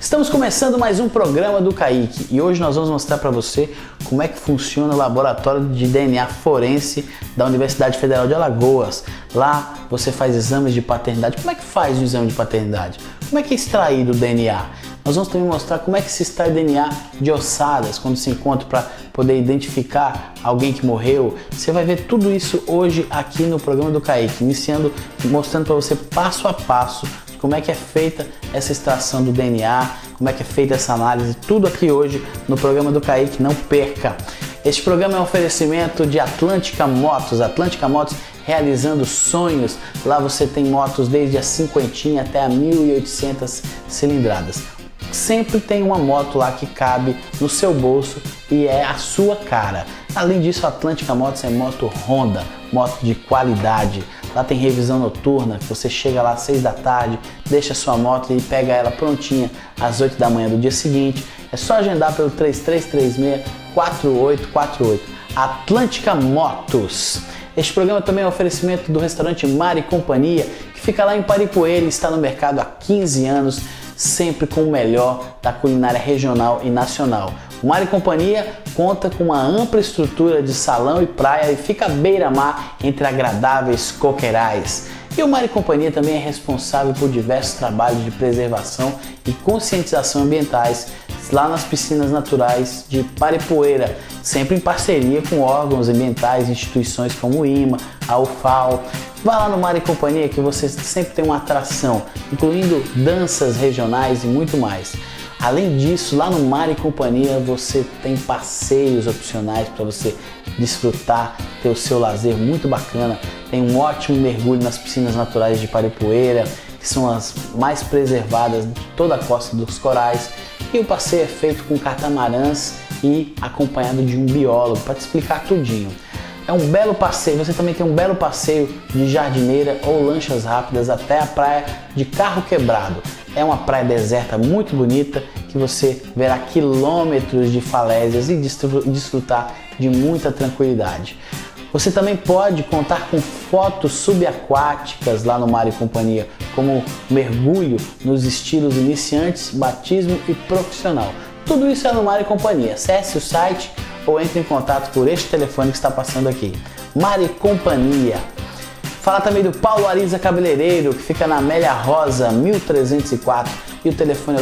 Estamos começando mais um programa do Kaique e hoje nós vamos mostrar para você como é que funciona o laboratório de DNA forense da Universidade Federal de Alagoas. Lá você faz exames de paternidade. Como é que faz o exame de paternidade? Como é que é extraído o DNA? Nós vamos também mostrar como é que se extrai DNA de ossadas quando se encontra para poder identificar alguém que morreu. Você vai ver tudo isso hoje aqui no programa do Kaique, mostrando para você passo a passo como é que é feita essa extração do DNA, como é que é feita essa análise, tudo aqui hoje no programa do Kaique, não perca! Este programa é um oferecimento de Atlântica Motos, realizando sonhos. Lá você tem motos desde a cinquentinha até a 1.800 cilindradas. Sempre tem uma moto lá que cabe no seu bolso e é a sua cara. Além disso, a Atlântica Motos é moto Honda, moto de qualidade. Lá tem revisão noturna, você chega lá às 6 da tarde, deixa sua moto e pega ela prontinha às 8 da manhã do dia seguinte. É só agendar pelo 3336-4848. Atlântica Motos. Este programa também é um oferecimento do restaurante Mar e Companhia, que fica lá em Paripoeira e está no mercado há 15 anos, sempre com o melhor da culinária regional e nacional. O Mar e Companhia conta com uma ampla estrutura de salão e praia e fica à beira-mar entre agradáveis coqueirais. E o Mar e Companhia também é responsável por diversos trabalhos de preservação e conscientização ambientais lá nas piscinas naturais de Paripoeira, sempre em parceria com órgãos ambientais, instituições como o IMA, a UFAO. Vá lá no Mar e Companhia que você sempre tem uma atração, incluindo danças regionais e muito mais. Além disso, lá no Mar e Companhia você tem passeios opcionais para você desfrutar, ter o seu lazer muito bacana. Tem um ótimo mergulho nas piscinas naturais de Paripoeira, que são as mais preservadas de toda a Costa dos Corais. E o passeio é feito com catamarãs e acompanhado de um biólogo para te explicar tudinho. É um belo passeio, você também tem um belo passeio de jardineira ou lanchas rápidas até a praia de Carro Quebrado. É uma praia deserta muito bonita que você verá quilômetros de falésias e desfrutar de muita tranquilidade. Você também pode contar com fotos subaquáticas lá no Mar e Companhia, como mergulho nos estilos iniciantes, batismo e profissional. Tudo isso é no Mar e Companhia. Acesse o site ou entre em contato por este telefone que está passando aqui. Mar e Companhia. Fala também do Paulo Ariza Cabeleireiro, que fica na Amélia Rosa, 1304, e o telefone é o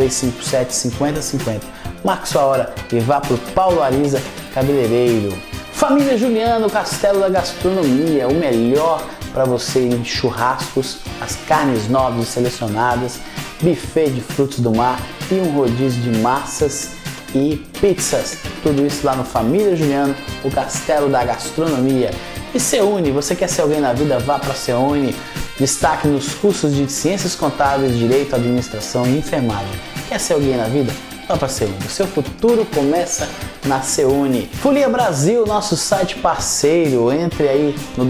3357-5050. Marque sua hora e vá para o Paulo Ariza Cabeleireiro. Família Juliano, Castelo da Gastronomia, o melhor para você em churrascos, as carnes nobres selecionadas, buffet de frutos do mar e um rodízio de massas e pizzas. Tudo isso lá no Família Juliano, o Castelo da Gastronomia. E Seune, você quer ser alguém na vida? Vá para a Seune. Destaque nos cursos de Ciências Contábeis, Direito, Administração e Enfermagem. Quer ser alguém na vida? Vá para a Seune. O seu futuro começa na Seune. Folia Brasil, nosso site parceiro. Entre aí no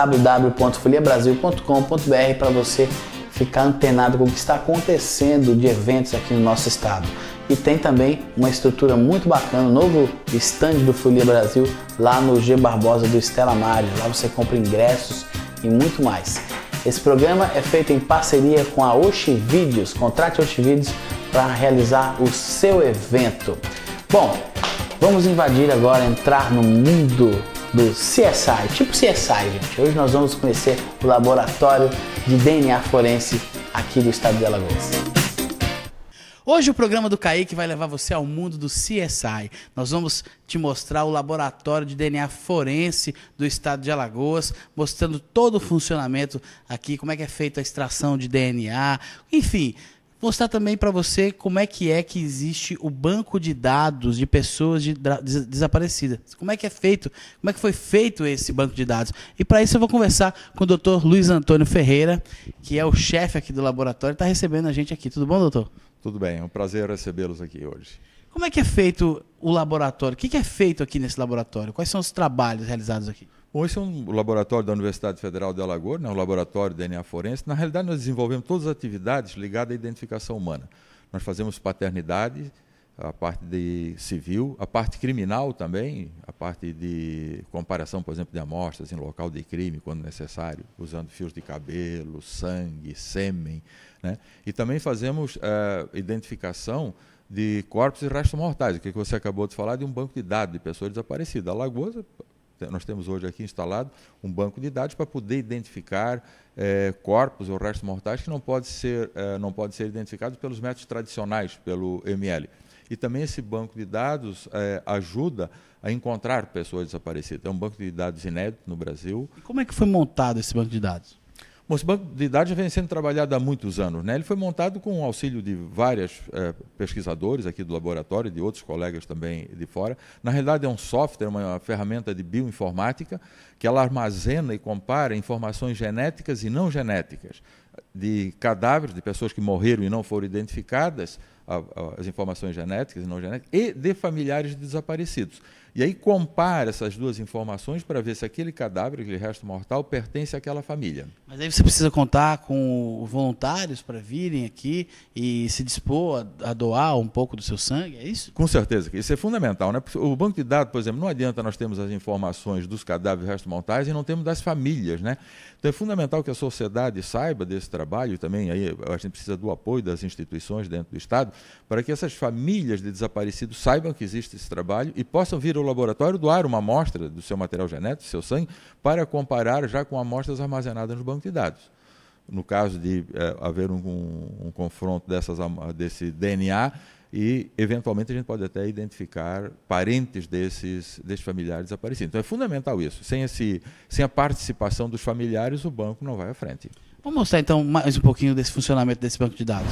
www.foliabrasil.com.br para você ficar antenado com o que está acontecendo de eventos aqui no nosso estado. E tem também uma estrutura muito bacana, um novo stand do Folia Brasil lá no G Barbosa do Estela Maris. Lá você compra ingressos e muito mais. Esse programa é feito em parceria com a Oxi Vídeos. Contrate a Oxi Vídeos para realizar o seu evento. Bom, vamos invadir agora, entrar no mundo do CSI, tipo CSI, gente. Hoje nós vamos conhecer o laboratório de DNA forense aqui do estado de Alagoas. Hoje o programa do Kaique vai levar você ao mundo do CSI. Nós vamos te mostrar o laboratório de DNA forense do estado de Alagoas, mostrando todo o funcionamento aqui, como é que é feita a extração de DNA, enfim, mostrar também para você como é que existe o banco de dados de pessoas desaparecidas. Como é que foi feito esse banco de dados. E para isso eu vou conversar com o Dr. Luiz Antônio Ferreira, que é o chefe aqui do laboratório, está recebendo a gente aqui. Tudo bom, doutor? Tudo bem, é um prazer recebê-los aqui hoje. Como é que é feito o laboratório? O que é feito aqui nesse laboratório? Quais são os trabalhos realizados aqui? Bom, esse é um laboratório da Universidade Federal de Alagoas, um laboratório de DNA forense. Na realidade, nós desenvolvemos todas as atividades ligadas à identificação humana. Nós fazemos paternidade, a parte de civil, a parte criminal também, a parte de comparação, por exemplo, de amostras em local de crime, quando necessário, usando fios de cabelo, sangue, sêmen, né? E também fazemos identificação de corpos e restos mortais, o que você acabou de falar, de um banco de dados de pessoas desaparecidas. Alagoas, nós temos hoje aqui instalado um banco de dados para poder identificar corpos ou restos mortais que não podem ser identificados pelos métodos tradicionais, pelo ML. E também esse banco de dados ajuda a encontrar pessoas desaparecidas. É um banco de dados inédito no Brasil. E como é que foi montado esse banco de dados? Bom, esse banco de dados já vem sendo trabalhado há muitos anos, né? Ele foi montado com o auxílio de vários pesquisadores aqui do laboratório e de outros colegas também de fora. Na realidade é um software, uma ferramenta de bioinformática que ela armazena e compara informações genéticas e não genéticas de cadáveres, de pessoas que morreram e não foram identificadas, as informações genéticas e não genéticas, e de familiares de desaparecidos. E aí compara essas duas informações para ver se aquele cadáver, aquele resto mortal, pertence àquela família. Mas aí você precisa contar com voluntários para virem aqui e se dispor a doar um pouco do seu sangue, é isso? Com certeza, isso é fundamental, né? O banco de dados, por exemplo, não adianta nós termos as informações dos cadáveres e restos mortais e não temos das famílias, né? Então é fundamental que a sociedade saiba desse trabalho e também aí a gente precisa do apoio das instituições dentro do Estado para que essas famílias de desaparecidos saibam que existe esse trabalho e possam vir ao laboratório doar uma amostra do seu material genético, do seu sangue, para comparar já com amostras armazenadas no banco de dados. No caso de haver um confronto desse DNA e, eventualmente, a gente pode até identificar parentes desses familiares desaparecidos. Então, é fundamental isso. Sem a participação dos familiares, o banco não vai à frente. Vamos mostrar, então, mais um pouquinho desse funcionamento desse banco de dados.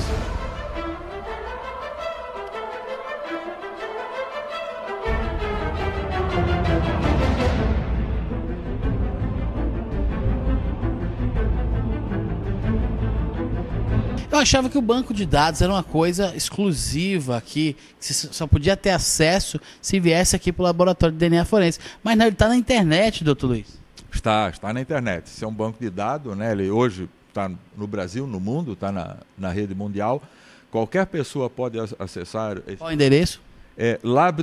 Eu achava que o banco de dados era uma coisa exclusiva aqui, que você só podia ter acesso se viesse aqui para o laboratório de DNA forense. Mas não, ele está na internet, doutor Luiz. Está na internet. Esse é um banco de dados, né? Ele hoje está no Brasil, no mundo, está na rede mundial. Qualquer pessoa pode acessar. Qual o endereço? É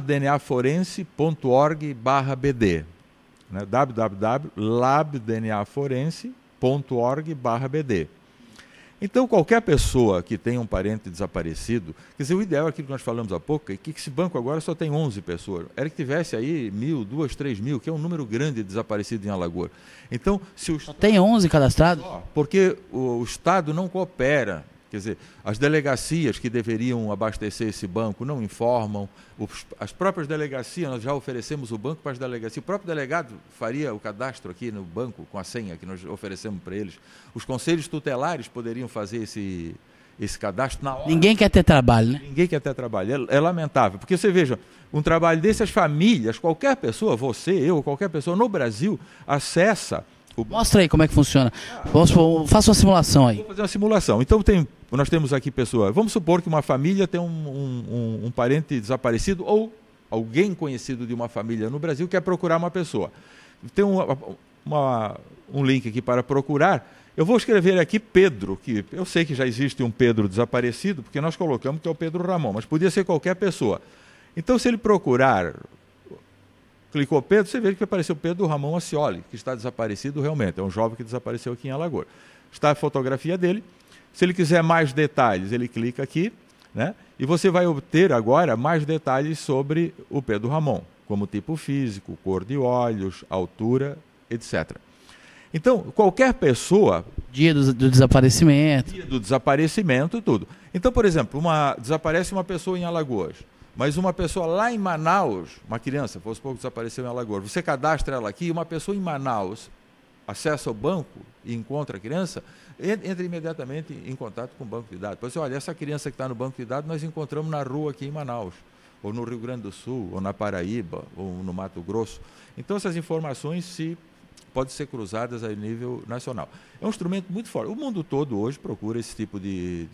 labdnaforense.org/bd, né? www.labdnaforense.org/bd. Então, qualquer pessoa que tenha um parente desaparecido, quer dizer, o ideal é aquilo que nós falamos há pouco, é que esse banco agora só tem 11 pessoas. Era que tivesse aí 1.000, 2.000, 3.000, que é um número grande de desaparecidos em Alagoas. Então, só tem 11 cadastrados? Porque o Estado não coopera. Quer dizer, as delegacias que deveriam abastecer esse banco não informam, as próprias delegacias, nós já oferecemos o banco para as delegacias, o próprio delegado faria o cadastro aqui no banco com a senha que nós oferecemos para eles. Os conselhos tutelares poderiam fazer esse cadastro na hora. Ninguém quer ter trabalho, né? Ninguém quer ter trabalho, é lamentável, porque você veja, um trabalho dessas famílias, qualquer pessoa, você, eu, qualquer pessoa no Brasil, acessa... Mostra aí como é que funciona. Faça uma simulação aí. Vou fazer uma simulação. Então nós temos aqui pessoas. Vamos supor que uma família tem um parente desaparecido ou alguém conhecido de uma família no Brasil quer procurar uma pessoa. Tem um link aqui para procurar. Eu vou escrever aqui Pedro, que eu sei que já existe um Pedro desaparecido, porque nós colocamos que é o Pedro Ramon, mas podia ser qualquer pessoa. Então, se ele procurar... Clicou Pedro, você vê que apareceu Pedro Ramon Acioli, que está desaparecido realmente. É um jovem que desapareceu aqui em Alagoas. Está a fotografia dele. Se ele quiser mais detalhes, ele clica aqui, né? E você vai obter agora mais detalhes sobre o Pedro Ramon, como tipo físico, cor de olhos, altura, etc. Então, qualquer pessoa... Dia do desaparecimento. Dia do desaparecimento, tudo. Então, por exemplo, desaparece uma pessoa em Alagoas. Mas uma pessoa lá em Manaus, uma criança, fosse pouco desapareceu em Alagoas, você cadastra ela aqui, uma pessoa em Manaus acessa o banco e encontra a criança, entra imediatamente em contato com o banco de dados. Pois olha, essa criança que está no banco de dados nós encontramos na rua aqui em Manaus, ou no Rio Grande do Sul, ou na Paraíba, ou no Mato Grosso. Então essas informações podem ser cruzadas a nível nacional. É um instrumento muito forte. O mundo todo hoje procura esse tipo de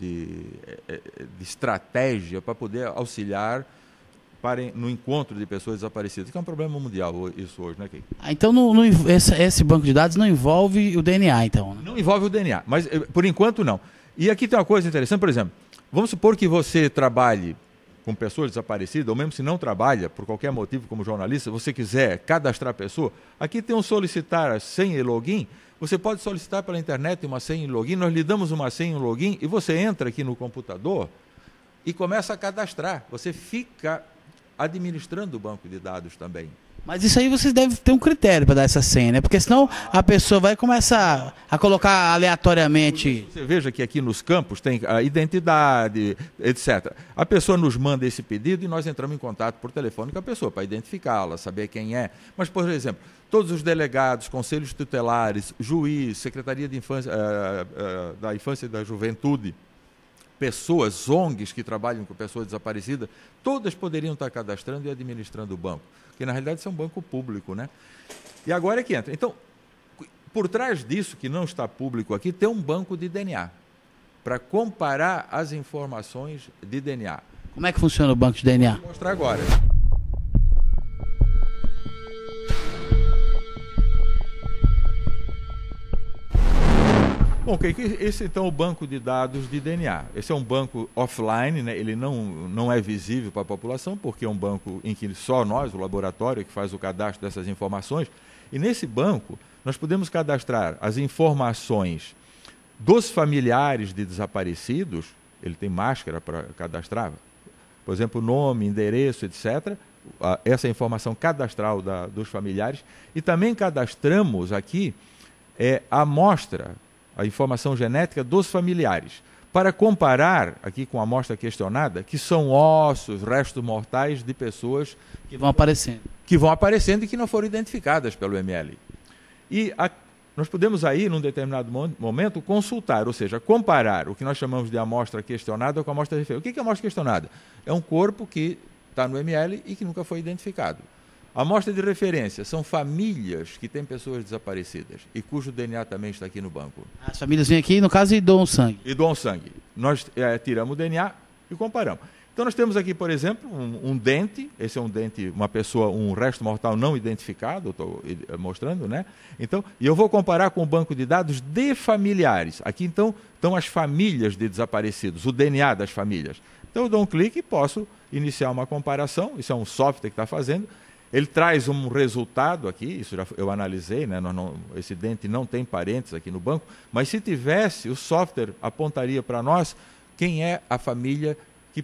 estratégia para poder auxiliar no encontro de pessoas desaparecidas, que é um problema mundial isso hoje, né, Key? Então esse banco de dados não envolve o DNA, então? Né? Não envolve o DNA, mas por enquanto não. E aqui tem uma coisa interessante, por exemplo, vamos supor que você trabalhe com pessoas desaparecidas, ou mesmo se não trabalha, por qualquer motivo como jornalista, você quiser cadastrar a pessoa, aqui tem um solicitar senha e login, você pode solicitar pela internet uma senha e login, nós lhe damos uma senha e um login, e você entra aqui no computador e começa a cadastrar. Você fica administrando o banco de dados também. Mas isso aí vocês devem ter um critério para dar essa senha, né? Porque senão a pessoa vai começar a colocar aleatoriamente. Você veja que aqui nos campos tem a identidade, etc. A pessoa nos manda esse pedido e nós entramos em contato por telefone com a pessoa para identificá-la, saber quem é. Mas, por exemplo, todos os delegados, conselhos tutelares, juiz, Secretaria de Infância, da Infância e da Juventude, pessoas, ONGs que trabalham com pessoas desaparecidas, todas poderiam estar cadastrando e administrando o banco, que na realidade isso é um banco público, né? E agora é que entra. Então, por trás disso, que não está público aqui, tem um banco de DNA, para comparar as informações de DNA. Como é que funciona o banco de DNA? Vou mostrar agora. Bom, esse então é o banco de dados de DNA. Esse é um banco offline, né? Ele não é visível para a população, porque é um banco em que só nós, o laboratório, que faz o cadastro dessas informações. E nesse banco, nós podemos cadastrar as informações dos familiares de desaparecidos, ele tem máscara para cadastrar, por exemplo, nome, endereço, etc., essa informação cadastral dos familiares, e também cadastramos aqui a amostra, a informação genética dos familiares, para comparar aqui com a amostra questionada, que são ossos, restos mortais de pessoas que vão aparecendo e que não foram identificadas pelo ML. E nós podemos aí, num determinado momento, consultar, ou seja, comparar o que nós chamamos de amostra questionada com a amostra referida. O que é amostra questionada? É um corpo que está no ML e que nunca foi identificado. A amostra de referência são famílias que têm pessoas desaparecidas e cujo DNA também está aqui no banco. As famílias vêm aqui, no caso, e doam sangue. E doam sangue. Nós tiramos o DNA e comparamos. Então nós temos aqui, por exemplo, um dente, esse é um dente, uma pessoa, um resto mortal não identificado, estou mostrando, né? Então, e eu vou comparar com o banco de dados de familiares. Aqui então estão as famílias de desaparecidos, o DNA das famílias. Então eu dou um clique e posso iniciar uma comparação, isso é um software que está fazendo. Ele traz um resultado aqui, isso eu analisei, né? Esse dente não tem parentes aqui no banco, mas se tivesse, o software apontaria para nós quem é a família que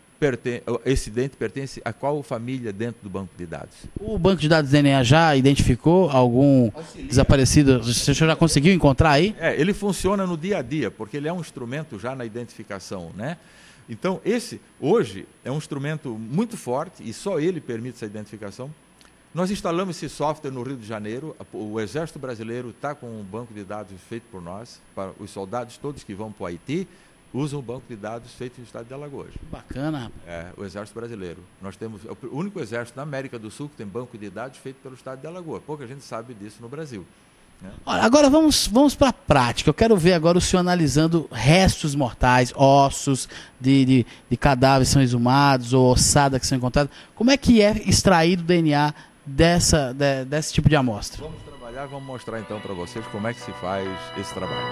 esse dente pertence a qual família dentro do banco de dados. O banco de dados DNA já identificou algum desaparecido? Você já conseguiu encontrar aí? Ele funciona no dia a dia, porque ele é um instrumento já na identificação, né? Então, esse, hoje, é um instrumento muito forte e só ele permite essa identificação. Nós instalamos esse software no Rio de Janeiro, o Exército Brasileiro está com um banco de dados feito por nós, para os soldados todos que vão para o Haiti, usam o banco de dados feito no estado de Alagoas. Bacana. O Exército Brasileiro. Nós temos o único exército na América do Sul que tem banco de dados feito pelo estado de Alagoas. Pouca gente sabe disso no Brasil. Olha, agora vamos para a prática. Eu quero ver agora o senhor analisando restos mortais, ossos de cadáveres que são exumados ou ossadas que são encontradas. Como é que é extraído o DNA desse tipo de amostra? Vamos trabalhar, vamos mostrar então para vocês como é que se faz esse trabalho.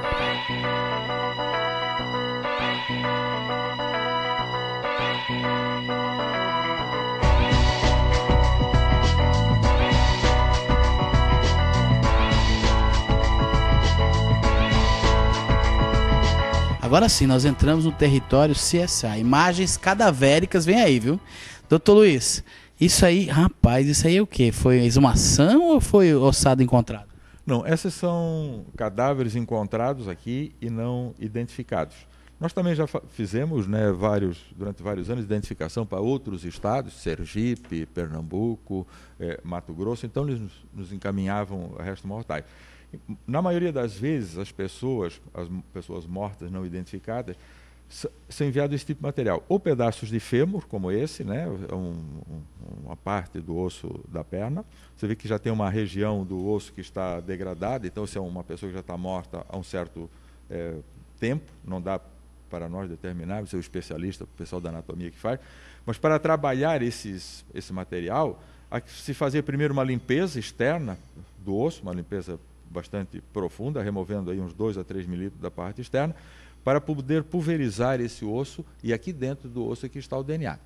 Agora sim, nós entramos no território CSA. Imagens cadavéricas, vem aí, viu? Doutor Luiz, isso aí, rapaz, isso aí é o quê? Foi exumação ou foi ossado encontrado? Não, esses são cadáveres encontrados aqui e não identificados. Nós também já fizemos, né, durante vários anos, identificação para outros estados, Sergipe, Pernambuco, Mato Grosso, então eles nos encaminhavam restos mortais. Na maioria das vezes, as pessoas mortas não identificadas, são enviados esse tipo de material. Ou pedaços de fêmur, como esse, né, uma parte do osso da perna. Você vê que já tem uma região do osso que está degradada, então se é uma pessoa que já está morta há um certo tempo, não dá para nós determinar, você é o especialista, o pessoal da anatomia que faz, mas para trabalhar esse material, se fazia primeiro uma limpeza externa do osso, uma limpeza bastante profunda, removendo aí uns 2 a 3 milímetros da parte externa, para poder pulverizar esse osso, e aqui dentro do osso aqui está o DNA.